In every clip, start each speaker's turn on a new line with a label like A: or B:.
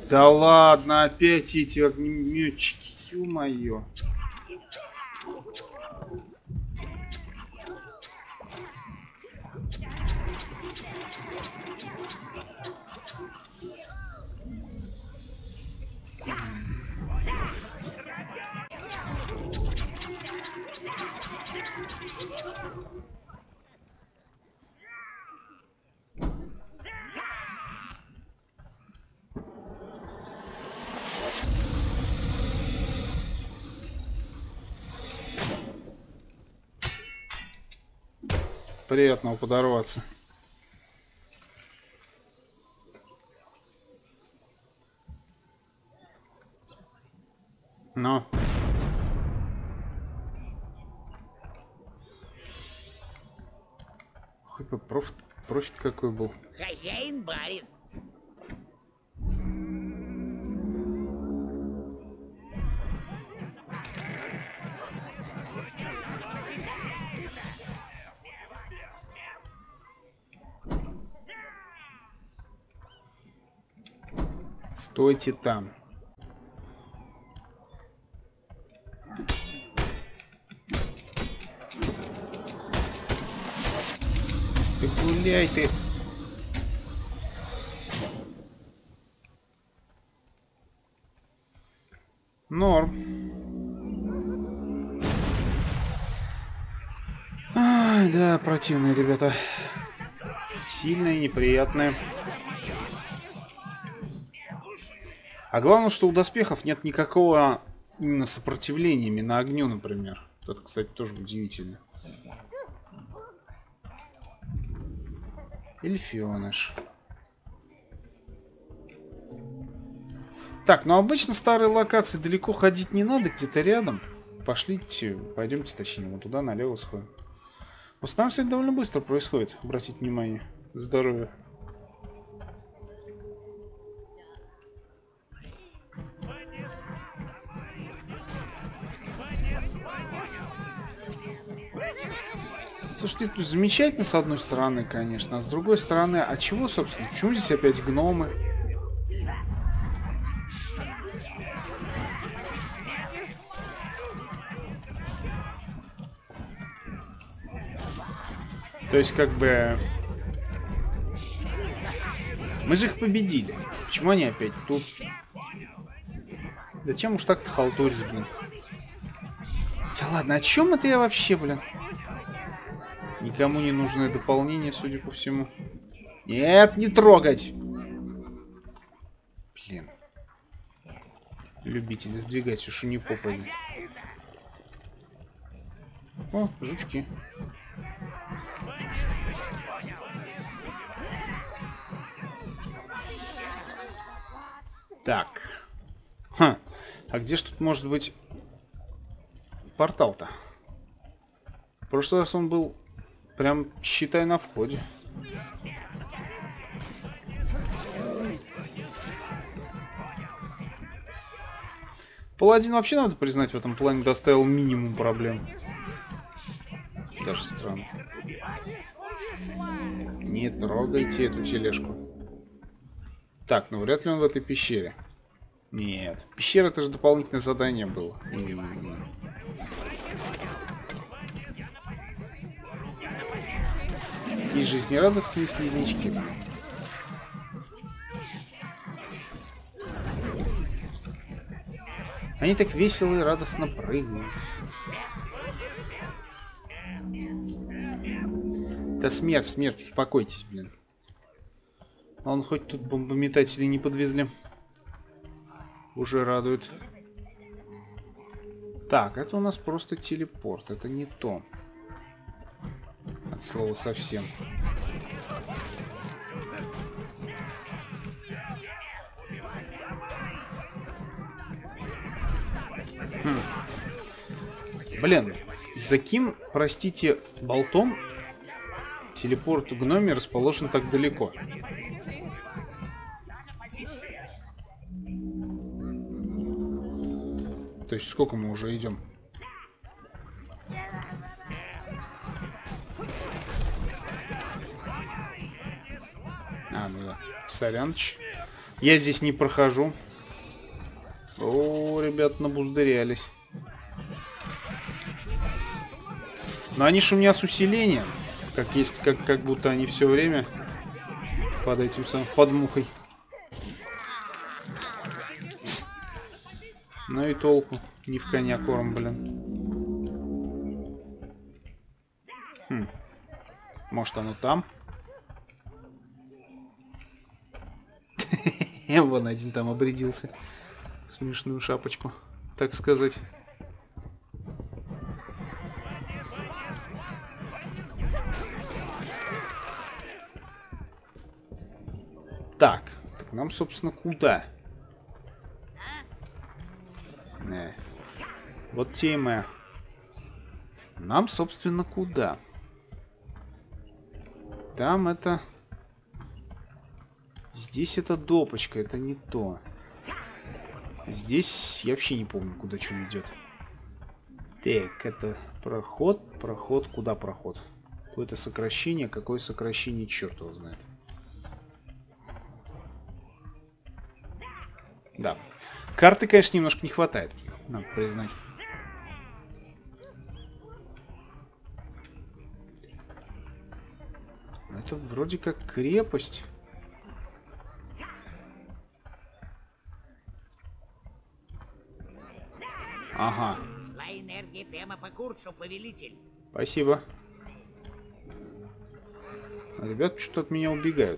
A: Да ладно, опять эти огнеметчики, ё-моё. Приятного подорваться. Но. Хоть бы профит какой был.
B: Хозяин барин.
A: Стойте там. Ты гуляй, ты. Норм. Ай, да, противные ребята. Сильные, неприятные. А главное, что у доспехов нет никакого именно сопротивления именно огню, например. Это, кстати, тоже удивительно. Эльфёныш. Так, ну обычно старые локации далеко ходить не надо, где-то рядом. Пошлите, пойдемте, точнее, вот туда, налево сходим. В основном все это довольно быстро происходит, обратите внимание. Здоровье. Слушайте, тут замечательно с одной стороны, конечно, а с другой стороны, а чего, собственно? Почему здесь опять гномы? То есть, как бы... Мы же их победили. Почему они опять тут? Зачем уж так-то халтурить, блин? Да ладно, о чем это я вообще, блин? Никому не нужное дополнение, судя по всему. Нет, не трогать! Блин. Любители сдвигать, уж не попади. О, жучки. Так. Ха. А где ж тут может быть портал-то? В прошлый раз он был прям, считай, на входе. Паладин вообще, надо признать, в этом плане доставил минимум проблем. Даже странно. Не трогайте эту тележку. Так, ну вряд ли он в этой пещере. Нет. Пещера — это же дополнительное задание было. Такие жизнерадостные слизнячки. Они так весело и радостно прыгают. Да смерть, смерть, успокойтесь, блин. Он хоть тут бомбометатели не подвезли. Уже радует. Так, это у нас просто телепорт. Это не то. От слова совсем. Блин, за каким, простите, болтом телепорт в гноме расположен так далеко? То есть сколько мы уже идем? А, ну да. Соряныч. Я здесь не прохожу. О, ребят, набуздырялись. Но они же у меня с усилением. Как есть, как будто они все время под этим самым, под мухой. Ну и толку. Не в коня корм, блин. Хм. Может, оно там? Вон один там обрядился. В смешную шапочку, так сказать. Так, нам, собственно, куда? Вот тема. Нам, собственно, куда? Там это... Здесь это допочка, это не то. Здесь я вообще не помню, куда что идет. Так, это проход, проход, куда проход? Какое-то сокращение, какое сокращение, черт его знает. Да. Карты, конечно, немножко не хватает, надо признать. Это вроде как крепость. Ага.
B: Шла энергия прямо по курсу, повелитель.
A: Спасибо. А ребят почему-то от меня убегают.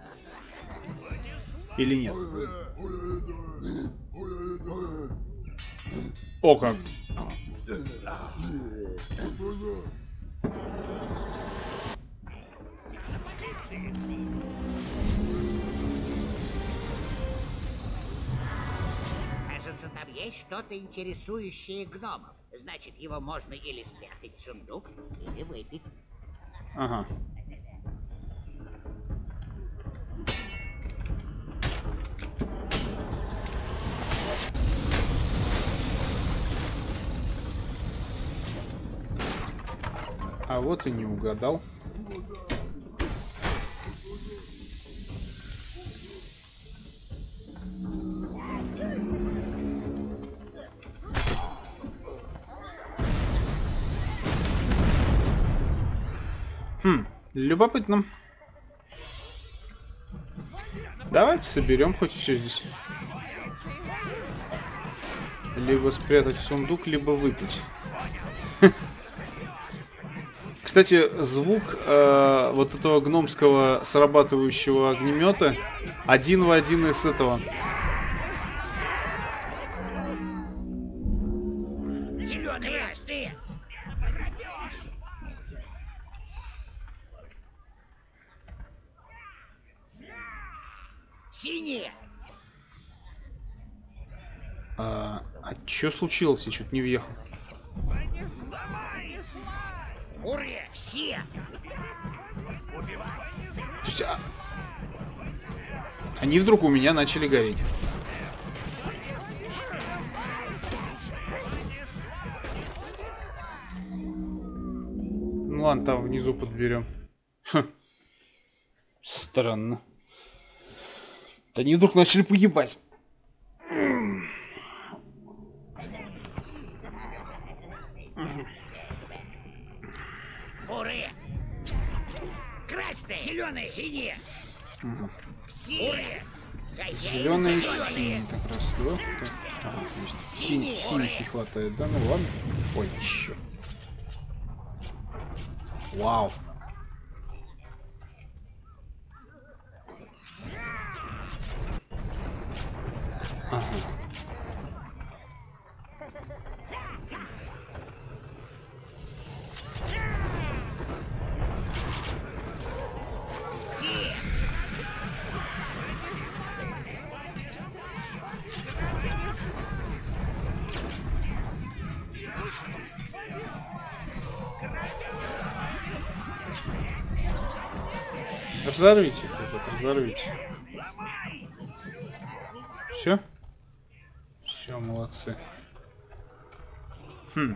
A: Или нет? О как!
B: Кажется, там есть что-то интересующее гномов. Значит, его можно или спрятать в сундук, или выпить.
A: Ага. А вот и не угадал. Хм, любопытно. Давайте соберем хоть все здесь. Либо спрятать в сундук, либо выпить. Кстати, звук вот этого гномского срабатывающего огнемета один в один из этого.
B: Синие!
A: А что случилось? Я чуть не въехал.
B: Ура! Все!
A: То есть, они вдруг у меня начали гореть. Ну ладно, там внизу подберем. Странно. Да они вдруг начали погибать.
B: Ура! Красные! Зеленые! Синие! Все!
A: Зеленые и синие. Так, раз, два. Так. Ага, синих не хватает, да? Ну ладно. Ой, черт. Вау. Ага. Разорвите, разорвите. Все? Все, молодцы. Хм.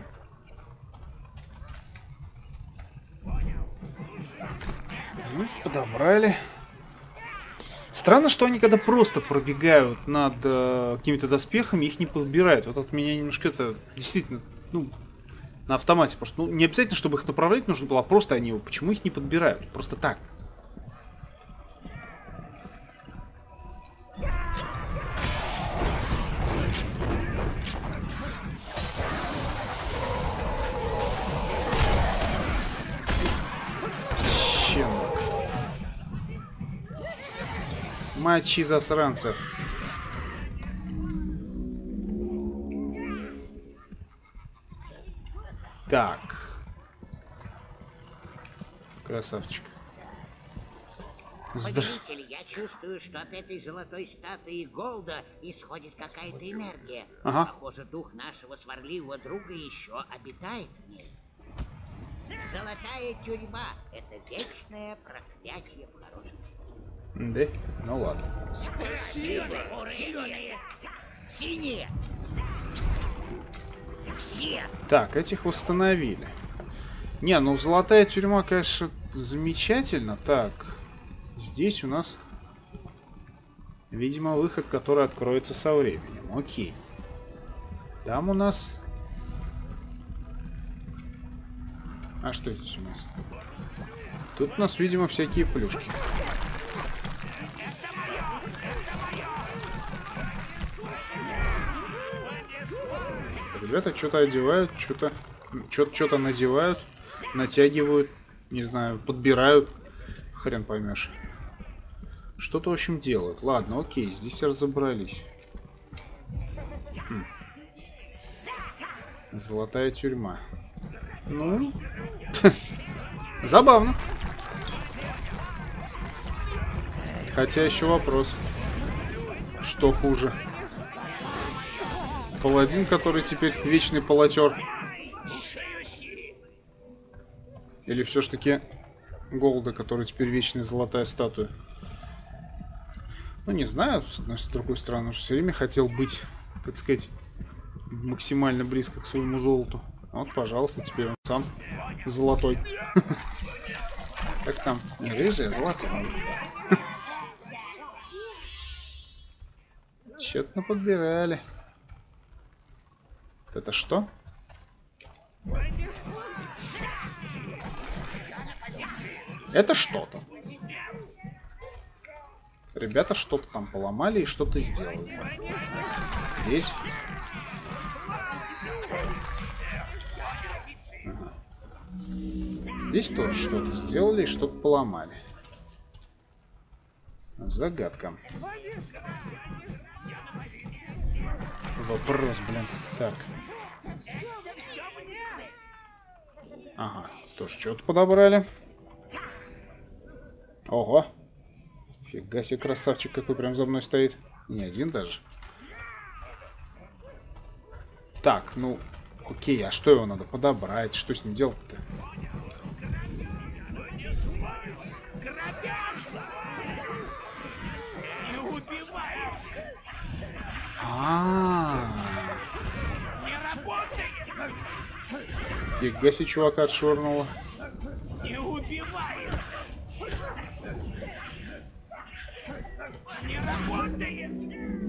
A: Ну, подобрали. Странно, что они когда просто пробегают над какими-то доспехами, их не подбирают. Вот от меня немножко это действительно, ну, на автомате просто. Ну, не обязательно, чтобы их направлять нужно было, а просто они, почему их не подбирают? Просто так. Щенок. Мочи засранцев. Так. Красавчик.
B: Повелитель, я чувствую, что от этой золотой статуи Голда исходит какая-то энергия.
A: Ага.
B: Похоже, дух нашего сварливого друга еще обитает в ней. Золотая тюрьма — это вечное проклятие в хорошем.
A: Да? Ну ладно.
B: Спасибо! Зеленые! Синие! Все!
A: Так, этих восстановили. Не, ну золотая тюрьма, конечно, замечательно. Так, здесь у нас, видимо, выход, который откроется со временем. Окей. Там у нас... А что здесь у нас? Тут у нас, видимо, всякие плюшки. Ребята что-то одевают, что-то надевают, натягивают, не знаю, подбирают. Хрен поймешь. Что-то, в общем, делают. Ладно, окей, здесь разобрались. Золотая тюрьма. Ну, забавно. Хотя еще вопрос. Что хуже? Паладин, который теперь вечный палатер? Или все ж таки Голда, который теперь вечная золотая статуя? Ну, не знаю, с одной, с другой стороны, все время хотел быть, так сказать, максимально близко к своему золоту. Вот, пожалуйста, теперь он сам золотой. Как там? Не рыжий, а золотой. Тщетно подбирали. Это что? Это что-то. Ребята что-то там поломали и что-то сделали. Здесь. Ага. Здесь тоже что-то сделали и что-то поломали. Загадка. Вопрос, блин. Так. Ага, тоже что-то подобрали. Ого. Фига себе, красавчик какой прям за мной стоит. Не один даже. Так, ну, окей, а что его надо подобрать? Что с ним делать-то? Фига себе, чувака отшвырнуло.
C: Не убивается. Не работает.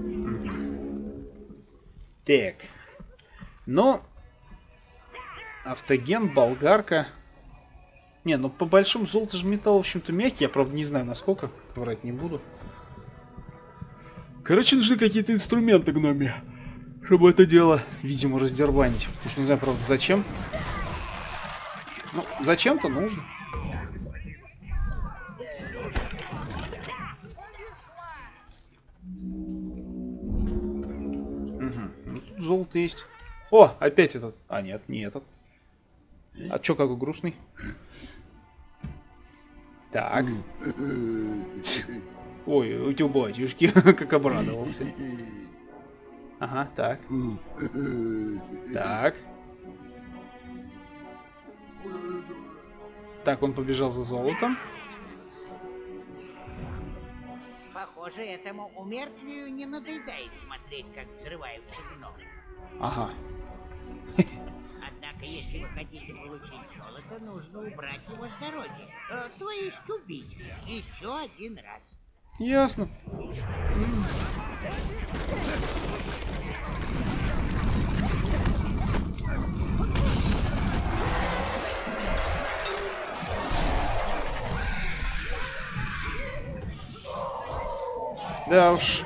A: Так. Ну, автоген, болгарка. Не, ну по большому золото же металл, в общем-то, мягкий. Я, правда, не знаю, насколько. Врать не буду. Короче, нужны какие-то инструменты, гноми, чтобы это дело, видимо, раздербанить. Уж не знаю, правда, зачем. Ну, зачем-то нужно. Угу. Ну, тут золото есть. О, опять этот. А, нет, не этот. А чё, какой грустный? Так. Ой, у тебя батюшки, как обрадовался. Ага, так. Так. Так, он побежал за золотом.
B: Похоже, этому умертвию не надоедает смотреть, как взрываются гномы.
A: Ага.
B: Однако, если вы хотите получить золото, нужно убрать его с дороги. То есть убить еще один раз.
A: Ясно. Да уж.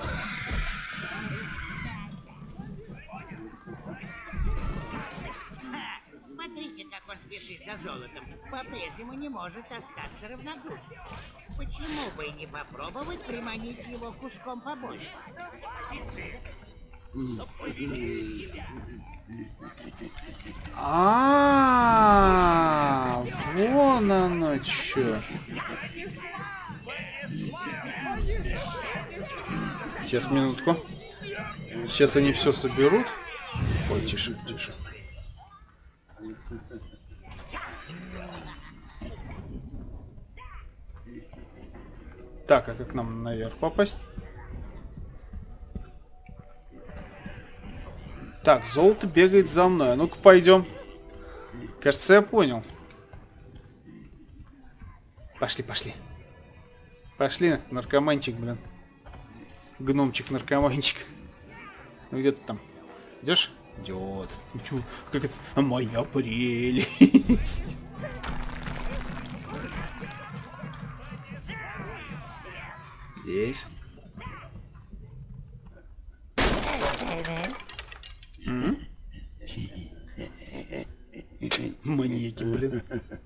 B: Смотрите, как он спешит за золотом. По-прежнему не может остаться равнодушным. Почему бы и не попробовать приманить его куском побольше?
A: Вон оно чё. Сейчас, минутку. Сейчас они все соберут. Ой, тише, тише. Так, а как нам наверх попасть? Так, золото бегает за мной. А ну-ка, пойдем. Кажется, я понял. Пошли, пошли. Пошли, наркоманчик, блин. Гномчик-наркоманчик. Ну где ты там? Идешь? Идет. Ну чё, как это? Моя прелесть. Здесь. Маньяки, блин.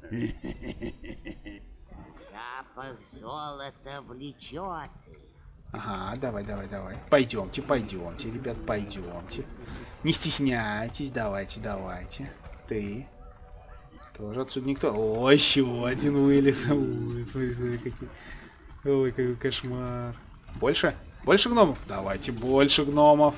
B: Запах золота влечет.
A: Ага, давай, давай, давай. Пойдемте, пойдемте, ребят, пойдемте. Не стесняйтесь, давайте, давайте. Ты. Тоже отсюда никто. О, еще один вылез. Ой, смотри, смотри, какие. Ой, какой кошмар. Больше? Больше гномов? Давайте больше гномов.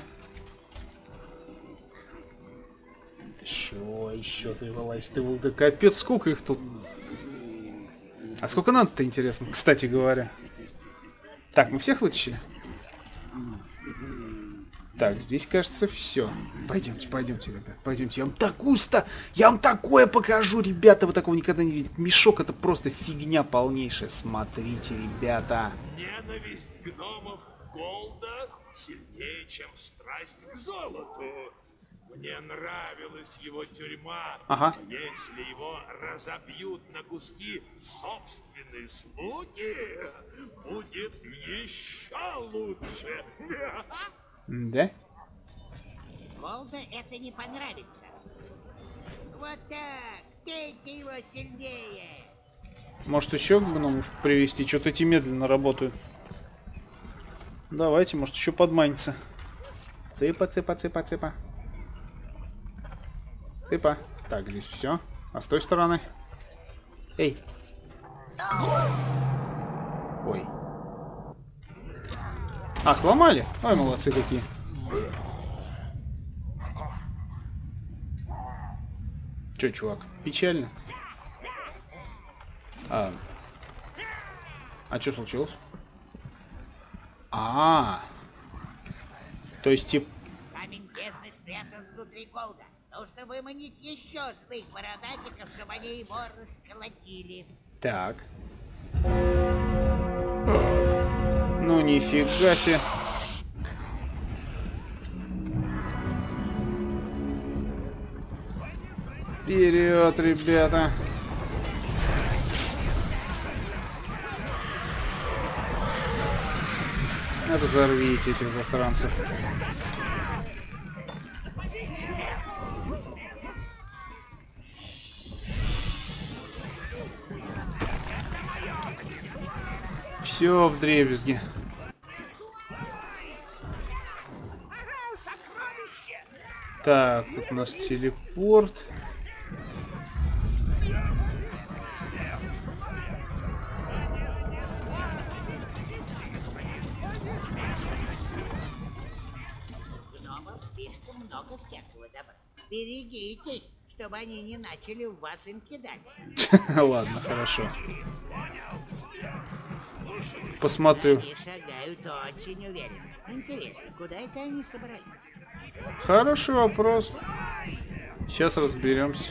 A: Еще завелась. Ты да капец, сколько их тут? А сколько надо-то, интересно, кстати говоря. Так, мы всех вытащили? Так, здесь, кажется, все. Пойдемте, пойдемте, ребят, пойдемте. Я вам такое покажу, ребята. Вы такого никогда не видели. Мешок — это просто фигня полнейшая. Смотрите, ребята.
C: Ненависть гномов Голда сильнее, чем страсть к золоту. Мне нравилась его тюрьма.
A: Ага.
C: Если его разобьют на куски собственные слуги, будет еще лучше.
A: Да?
B: Голда это не понравится. Вот так. Бейте его сильнее.
A: Может, еще гномов привезти? Что-то эти медленно работают. Давайте, может, еще подманится. Цыпа, цыпа, цыпа, цыпа. Цыпа. Так, здесь все. А с той стороны? Эй. Ой. А, сломали? Ой, молодцы какие. Че, чувак, печально? А что случилось? То есть, типа...
B: Камень бездны спрятан внутри Голда. Нужно выманить еще злых бородатиков, чтобы они его расколотили.
A: Так. Ну, нифига себе. Вперед, ребята. Разорвите этих засранцев. Все вдребезги. Так, тут у нас телепорт.
B: Гномов слишком много всякого добра. Берегитесь, чтобы они не начали в вас им кидать.
A: Ладно, хорошо. Посмотрю.
B: Они шагают очень уверенно. Интересно, куда это они собрались?
A: Хороший вопрос. Сейчас разберемся.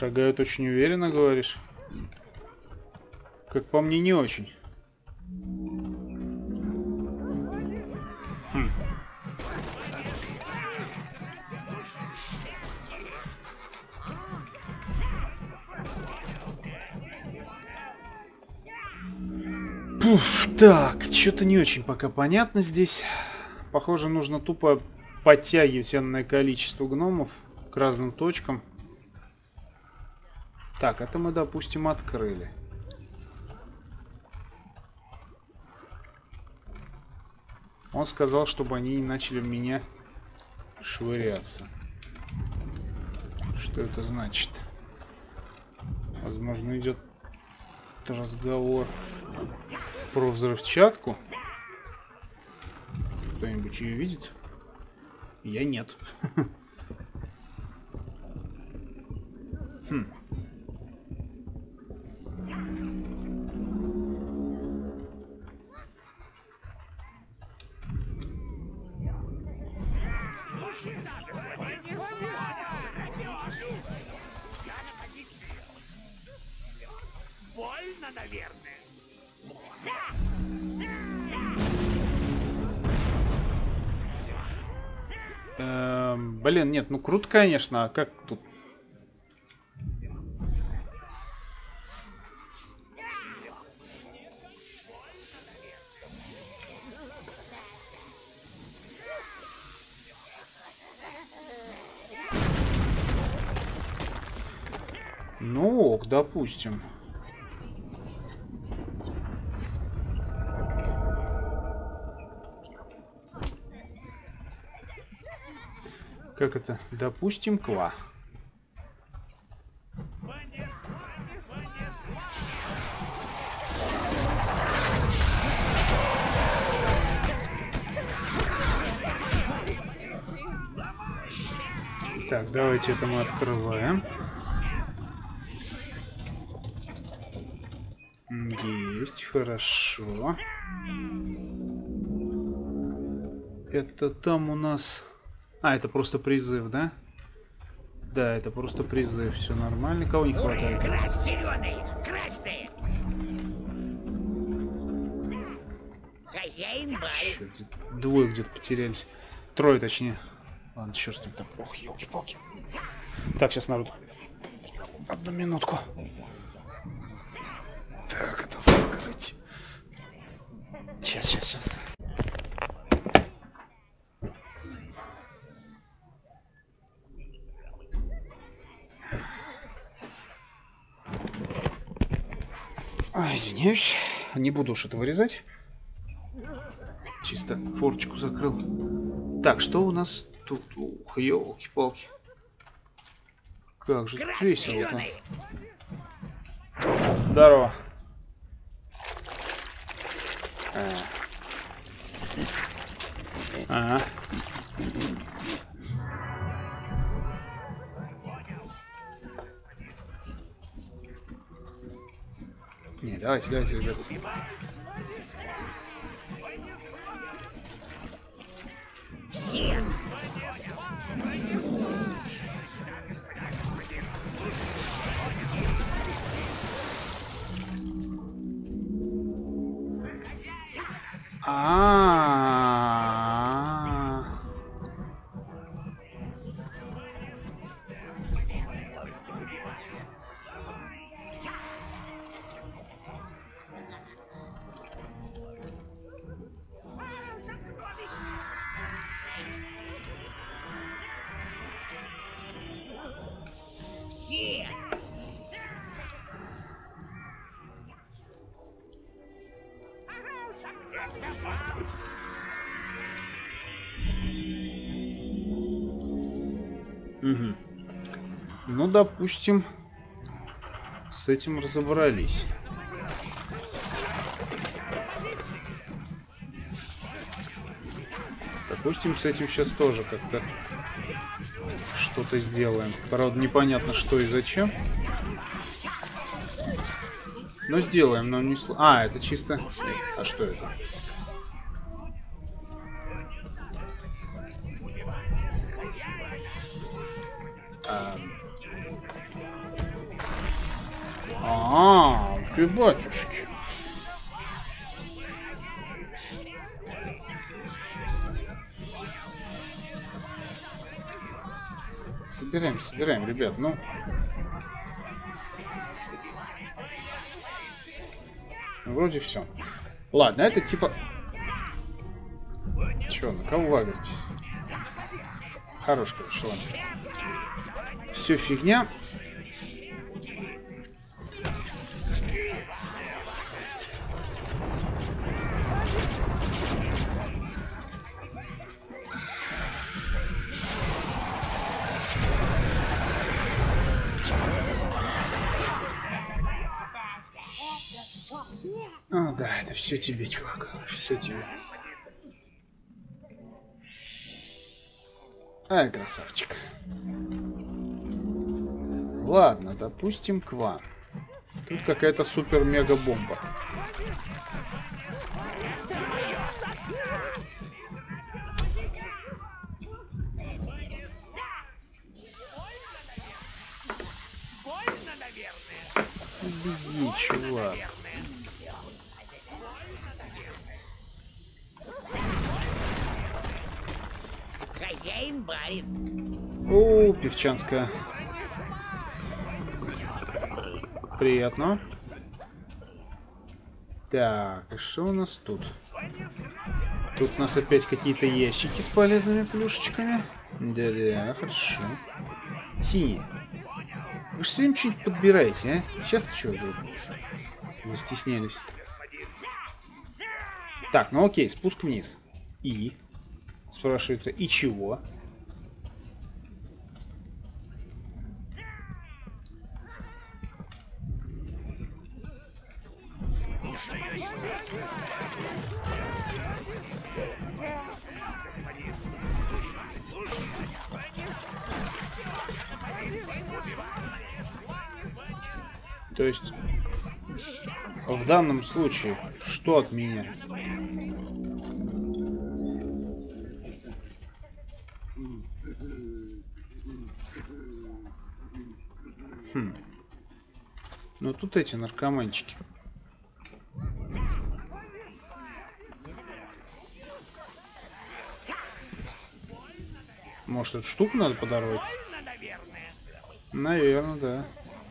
A: Шагают очень уверенно, говоришь? Как по мне, не очень. Хм. Пуф, так, что-то не очень пока понятно здесь. Похоже, нужно тупо подтягивать энное количество гномов к разным точкам. Так, это мы, допустим, открыли. Он сказал, чтобы они не начали в меня швыряться. Что это значит? Возможно, идет разговор про взрывчатку. Кто-нибудь ее видит? Я нет. Хм.
C: Больно, наверное.
A: Блин, нет, ну круто, конечно, а как тут? Ну ок, допустим. Как это? Допустим, ква. Так, давайте это мы открываем. Есть, хорошо. Это там у нас... А, это просто призыв, да? Да, это просто призыв. Все нормально. Кого не хватает?
B: Красть, зеленый! Красный! Хозяин бай!
A: Чё, двое где-то потерялись. Трое, точнее. Ладно, черт с ним там. Ох, елки-палки. Так, сейчас, народ. Одну минутку. Так, это закрыть. Сейчас. Извиняюсь. Не буду уж это вырезать. Чисто форчику закрыл. Так, что у нас тут? Ух, елки-палки. Как же тут весело-то. Здорово. Ага. Не, давайте, ребята.
B: Все! Все!
A: Угу. Ну, допустим, с этим разобрались. Допустим, с этим сейчас тоже как-то что-то сделаем. Правда, непонятно, что и зачем. Но сделаем, но не... А, это чисто... А что это? А, ты батюшки. Собираем, ребят, ну. Вроде все. Ладно, это типа... Чё, на кого агритесь? Хорош, короче, ладно. Все фигня. А, да, это все тебе, чувак. Все тебе. Ай, красавчик. Ладно, допустим, к вам. Тут какая-то супер-мега-бомба. Беги, чувак.
B: Хозяин барин.
A: О, певчанская. Приятно. Так, и что у нас тут? Тут у нас опять какие-то ящики с полезными плюшечками. Да-да, хорошо. Синие. Вы же все время что-нибудь подбираете, а? Сейчас-то что вдруг? Застеснялись. Так, ну окей, спуск вниз. И? Спрашивается, и чего? То есть, в данном случае, что от меня? Ну тут эти наркоманчики. Может, эту штуку надо подорвать? Наверное, да.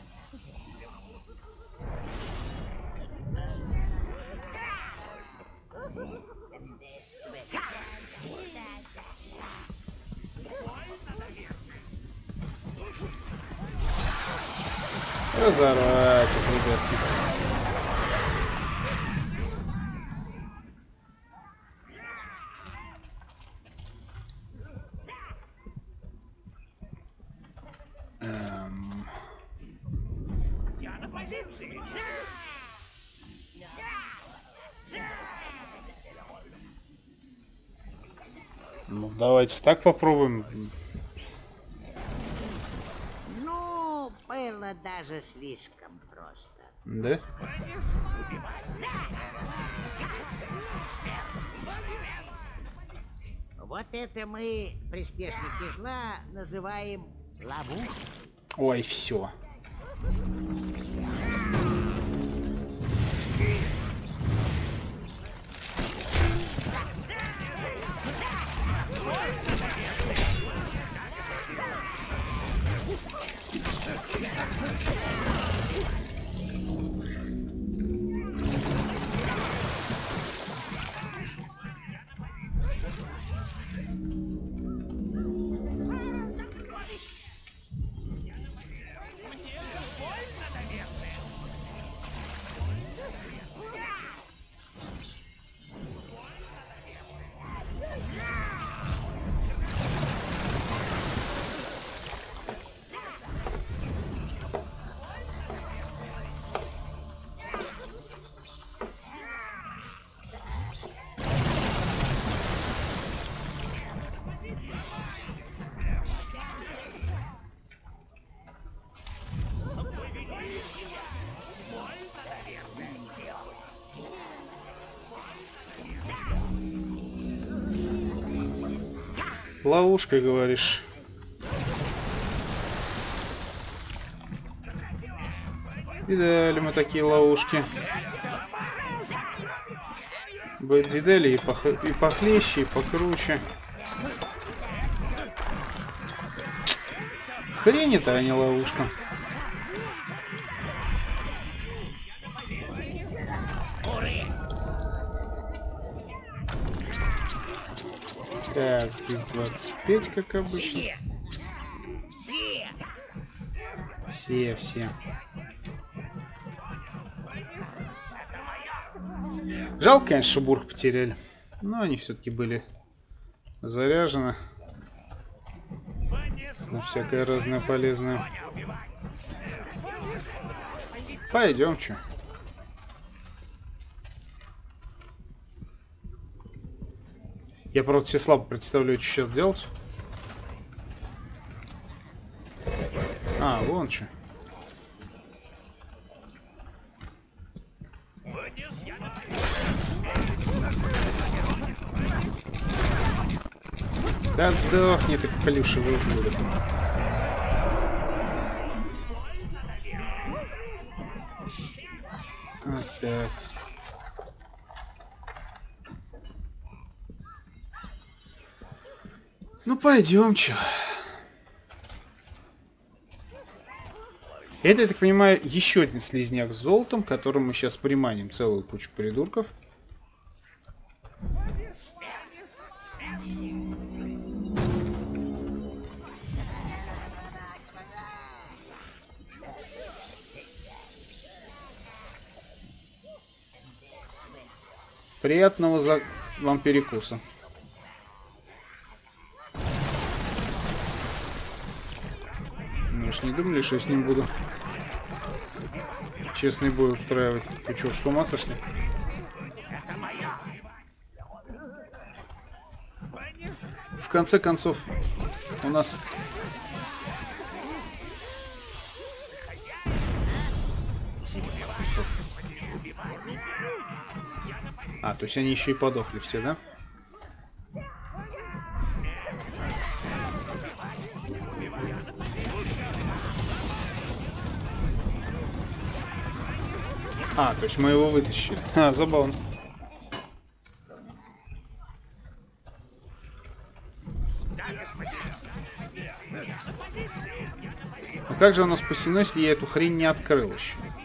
A: Разорвать их, ребятки.
C: Я на позиции.
A: Ну, давайте так попробуем.
B: Ну, было даже слишком просто.
A: Да?
B: Вот это мы, приспешники зла, называем ловушкой.
A: Ой, все. Ловушка, говоришь. Видали мы такие ловушки. Видали и похлеще, и покруче. Хрень это, а не ловушка. Так, здесь 25, как обычно. Все. Жалко, конечно, что бург потеряли. Но они все-таки были заряжены на всякое разное полезное. Пойдем, чё. Я, правда, себе слабо представляю, что сейчас делать. А, вон что. Да сдохни ты, плюшевый ублюдок. Вот так. Ну пойдем, чё. Это, я так понимаю, еще один слизняк с золотом, которым мы сейчас приманим целую кучу придурков. Приятного вам перекуса. Ну уж не думали, что я с ним буду честный бой устраивать. Ты что, с ума сошли? В конце концов, у нас... А, то есть они еще и подохли все, да? А, то есть мы его вытащили. А, забавно. А как же оно спасено, если я эту хрень не открыл еще?